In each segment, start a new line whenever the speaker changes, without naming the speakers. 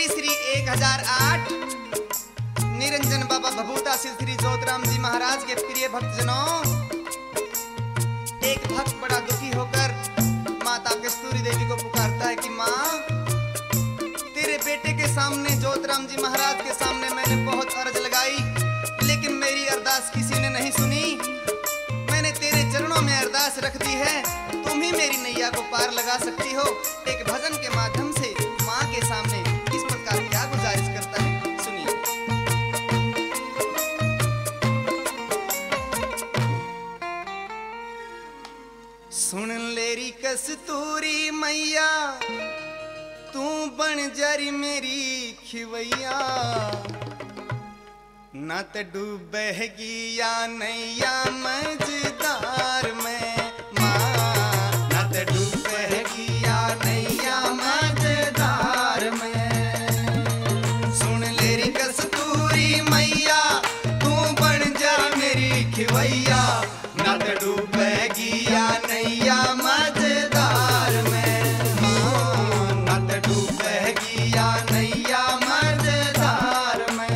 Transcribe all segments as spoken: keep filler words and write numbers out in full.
श्री श्री एक हजार आठ निरंजन बाबा भभूता श्री श्री ज्योतिराम जी महाराज के प्रिय भक्तजनों, एक भक्त बड़ा दुखी होकर माता कस्तूरी देवी को पुकारता है कि माँ, तेरे बेटे के सामने ज्योतिराम जी महाराज के सामने मैंने बहुत अर्ज लगाई, लेकिन मेरी अरदास किसी ने नहीं सुनी। मैंने तेरे चरणों में अरदास रख दी है, तुम ही मेरी नैया को पार लगा सकती हो। एक भजन के माध्यम से माँ के सामने इस प्रकार क्या गुजारिश करता है, सुनिए। सुन लेरी कस्तूरी मैया, तू बन जारी मेरी खिवैया, न त डूबेगी या नैया मझधार में माँ, न त डूबेगी या नैया मझधार में। सुन लेरी कस्तूरी मैया, तू बन जा मेरी खिवैया, न त डूबेगी या नैया मझधार में माँ, न त डूबेगी या नैया मझधार में।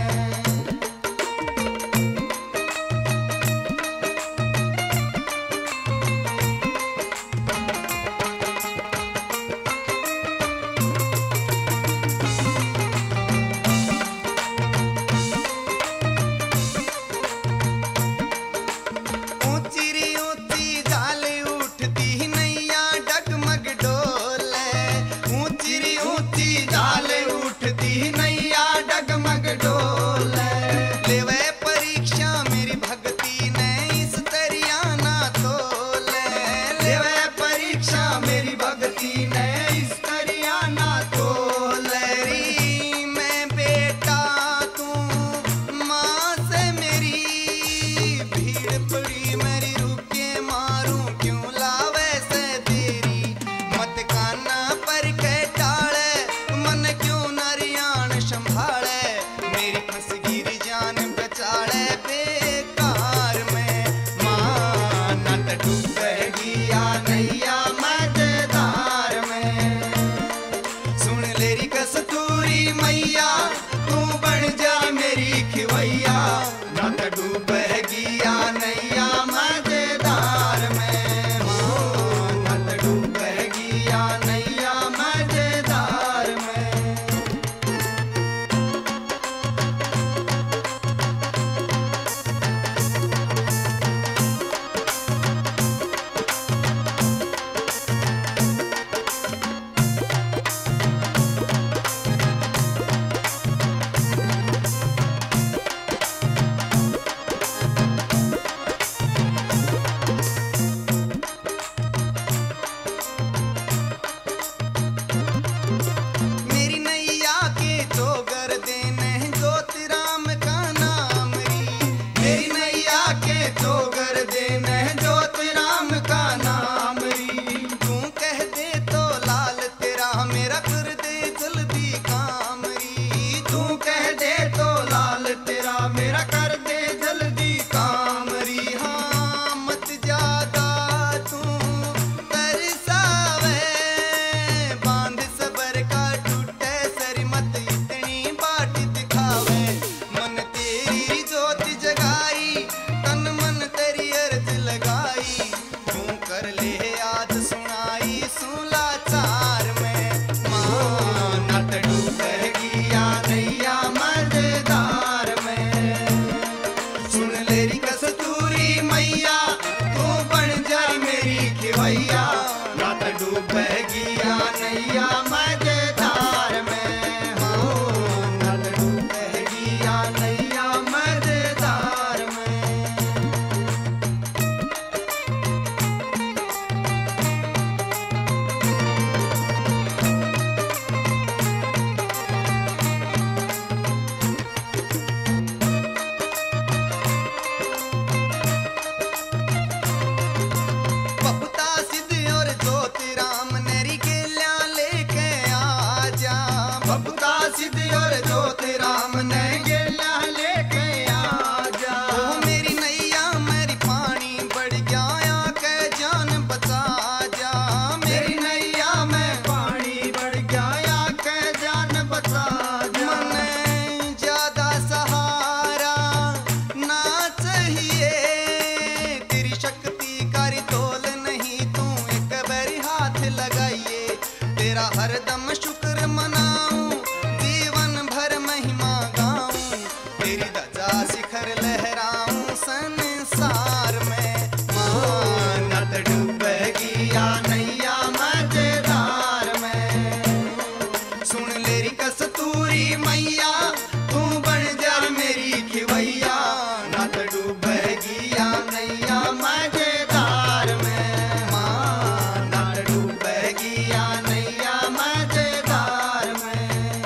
हरदम शुक्र मनाऊं, जीवन भर महिमा गाऊं, तेरी ध्वजा शिखर लहराऊं संसार में। माँ नत डूबेगी या नैया मजेदार में, सुन लेरी कस्तूरी मैया तू बन जा मेरी खिवैया, नत डूबेगी या नैया मजेदार में। माँ नत डूबेगी या नैया मजेदार में।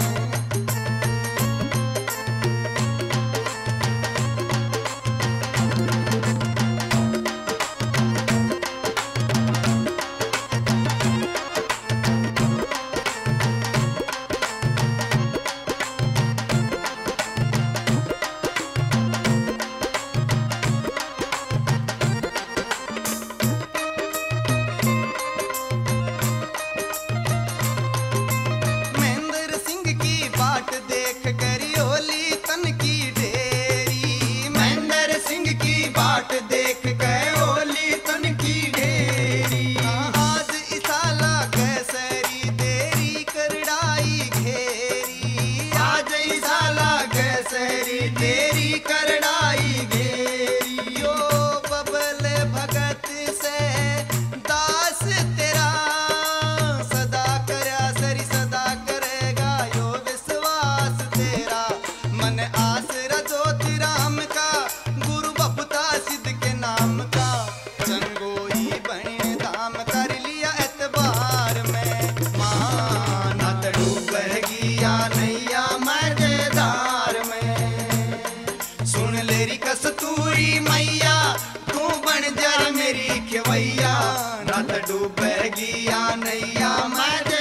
महेंद्र सिंह की बाट देख करियोली तन की ढेरी, महेंद्र सिंह की बाट देख करियोली तन की ढेरी। आज इसाला कैसरी तेरी करड़ाई घेरी, आज इसाला कैसरी तेरी करड़ाई घेरी। यो बबल भगत से दास तेरा सदा करया सरी सदा करेगा यो विश्वास तेरा। मन आसरा ज्योति राम का गुरु बपुता सिद्ध के नाम का, चंगोई बन धाम कर लिया एतबार में। माँ नत डूबेगी या नैया मजेदार में, सुन लेरी कस्तूरी मैया तू बन जा मेरी खिवैया, नत डूबेगी या नैया मजेदार